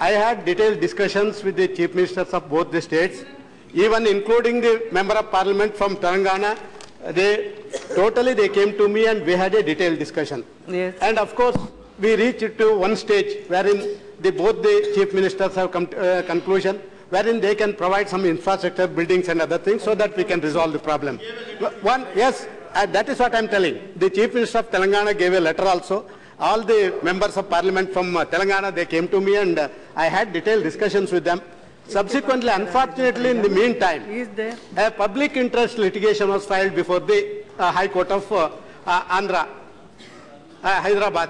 I had detailed discussions with the chief ministers of both the states, even including the member of parliament from Telangana. They came to me and we had a detailed discussion. Yes. And of course, we reached to one stage wherein both the chief ministers have come to conclusion, wherein they can provide some infrastructure, buildings and other things so that we can resolve the problem. Yes, that is what I am telling. The chief minister of Telangana gave a letter also. All the members of parliament from Telangana, they came to me and I had detailed discussions with them. Subsequently, unfortunately, in the meantime, a public interest litigation was filed before the High Court of Andhra, Hyderabad,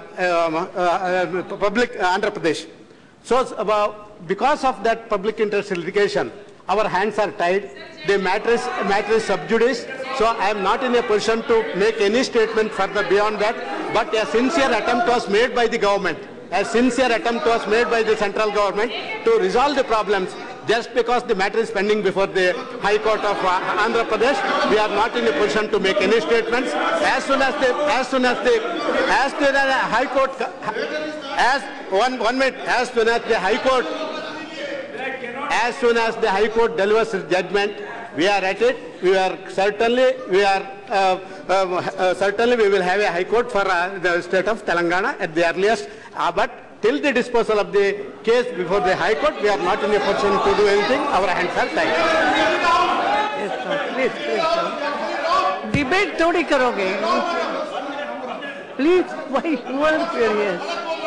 Andhra Pradesh. So, because of that public interest litigation, our hands are tied. The matter is sub judice. So, I am not in a position to make any statement further beyond that. But a sincere attempt was made by the government. A sincere attempt was made by the central government to resolve the problems. Just because the matter is pending before the High Court of Andhra Pradesh, we are not in a position to make any statements. As soon as the High Court, as soon as the High Court delivers its judgment, we are at it. Certainly we will have a High Court for the state of Telangana at the earliest. But till the disposal of the case before the High Court, we are not in a position to do anything. Our hands are tied. Yes, sir. Please. Debate थोड़ी करोगे? Please, why you are serious?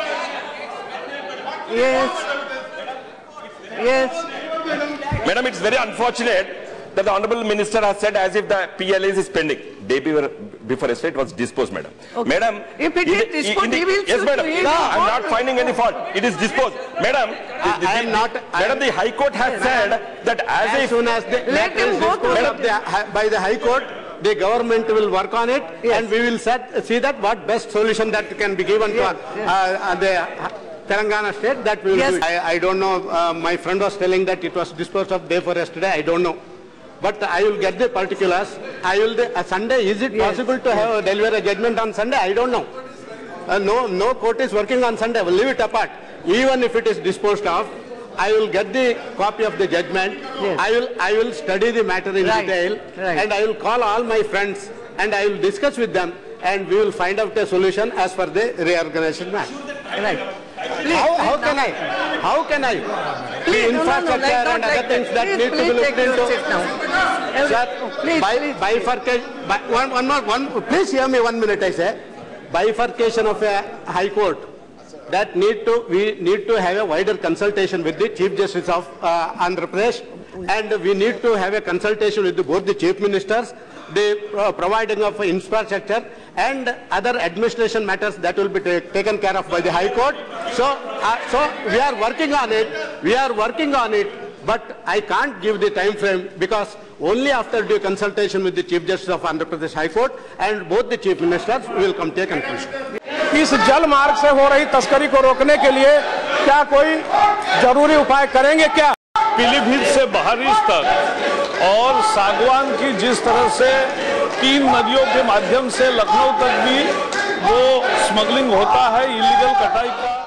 Yes. Madam, it's very unfortunate that the Honorable Minister has said as if the PLS is pending. Day before yesterday it was disposed, Madam. Okay. Madam, if it is disposed, he will yes, Madam. No, I am not finding any fault. It is disposed. Madam, the High Court has said that as soon as the matter is disposed by the High Court, the government will work on it, and we will see that what best solution that can be given to the Telangana state, that we will do it. I don't know, my friend was telling that it was disposed of day before yesterday, I don't know. But I will get the particulars. Sunday, is it possible to deliver a judgment on Sunday? I don't know. No court is working on Sunday. We'll leave it apart. Even if it is disposed of, I will get the copy of the judgment. Yes. I will study the matter in detail, and I will call all my friends and I will discuss with them, and we will find out a solution as per the reorganization matter. Right. How can I? The infrastructure and other things that need to be looked into. Sir, bifurcation. Please hear me 1 minute. I say, bifurcation of a High Court. That we need to have a wider consultation with the Chief Justice of Andhra Pradesh, and we need to have a consultation with both the Chief Ministers, the providing of infrastructure and other administration matters that will be taken care of by the High Court. So we are working on it. But I can't give the time frame, because only after due consultation with the Chief Justice of Andhra Pradesh High Court and both the Chief Ministers will come to a conclusion. इस जल मार्ग से हो रही तस्करी को रोकने के लिए क्या कोई जरूरी उपाय करेंगे क्या? पीलीभीत से बहरीच तक और सागवान की जिस तरह से 3 नदियों के माध्यम से लखनऊ तक भी वो स्मगलिंग होता है, इलीगल कटाई का